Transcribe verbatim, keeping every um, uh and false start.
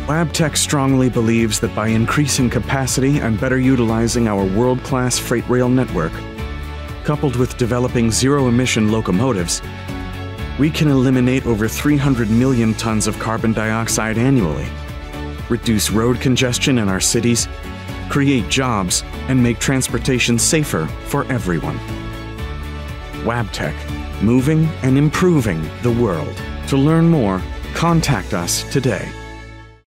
Wabtec strongly believes that by increasing capacity and better utilizing our world-class freight rail network, coupled with developing zero-emission locomotives, we can eliminate over three hundred million tons of carbon dioxide annually, reduce road congestion in our cities, create jobs, and make transportation safer for everyone. Wabtec, moving and improving the world. To learn more, contact us today.